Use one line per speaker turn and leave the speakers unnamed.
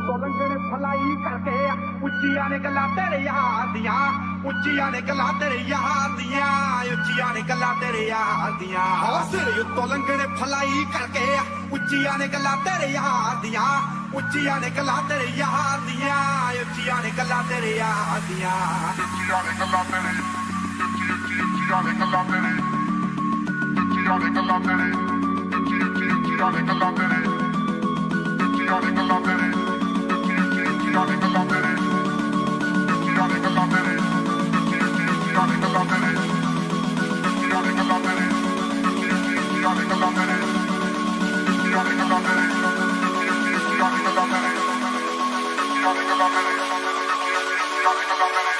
ਲੰਘਣ ਫਲਾਈ ਕਰਕੇ ਉੱਚੀਆਂ ਨੇ ਗੱਲਾਂ ਤੇਰੇ ਯਾਰ ਦੀਆਂ ਉੱਚੀਆਂ ਨੇ ਗੱਲਾਂ ਤੇਰੇ ਯਾਰ ਦੀਆਂ ਉੱਚੀਆਂ ਨੇ ਗੱਲਾਂ ਤੇਰੇ ਯਾਰ ਦੀਆਂ ਸਿਰ ਉੱਤੋਂ ਲੰਘਣ ਫਲਾਈ ਕਰਕੇ ਉੱਚੀਆਂ ਨੇ ਗੱਲਾਂ ਤੇਰੇ ਯਾਰ ਦੀਆਂ ਉੱਚੀਆਂ ਨੇ ਗੱਲਾਂ ਤੇਰੇ ਯਾਰ ਦੀਆਂ ਉੱਚੀਆਂ ਨੇ ਗੱਲਾਂ ਤੇਰੇ ਯਾਰ ਦੀਆਂ ਉੱਚੀਆਂ ਨੇ ਗੱਲਾਂ ਤੇਰੇ ਉੱਚੀਆਂ ਨੇ ਗੱਲਾਂ ਤੇਰੇ ਉੱਚੀਆਂ ਨੇ ਗੱਲਾਂ ਤੇਰੇ ਉੱਚੀਆਂ ਨੇ ਗੱਲਾਂ ਤੇਰੇ ਉੱਚੀਆਂ ਨੇ ਗੱਲਾਂ ਤੇਰੇ ਉੱਚੀਆਂ ਨੇ ਗੱਲਾਂ ਤੇਰੇ ਉੱਚੀਆਂ ਨੇ ਗੱਲਾਂ ਤੇਰੇ ਉੱਚੀਆਂ ਨੇ ਗੱਲਾਂ ਤੇਰੇ ਉੱਚੀਆਂ ਨੇ ਗੱਲਾਂ ਤੇਰੇ ਉੱਚੀਆਂ ਨੇ ਗੱਲਾਂ ਤੇਰੇ ਉੱਚੀਆਂ ਨੇ ਗੱਲਾਂ ਤੇਰੇ ਉੱਚੀਆਂ ਨੇ ਗੱਲਾਂ ਤੇਰੇ ਉੱਚੀਆਂ ਨੇ ਗੱਲਾਂ ਤੇਰੇ ਉੱਚੀਆਂ ਨੇ ਗੱਲਾਂ ਤੇਰੇ